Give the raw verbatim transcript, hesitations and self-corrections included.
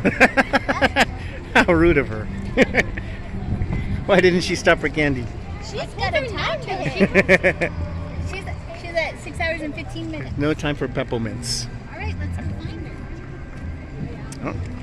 How rude of her. Why didn't she stop for candy? She's got a time limit. She's, she's at six hours and fifteen minutes. No time for peppermints. All right, let's go find her. Oh.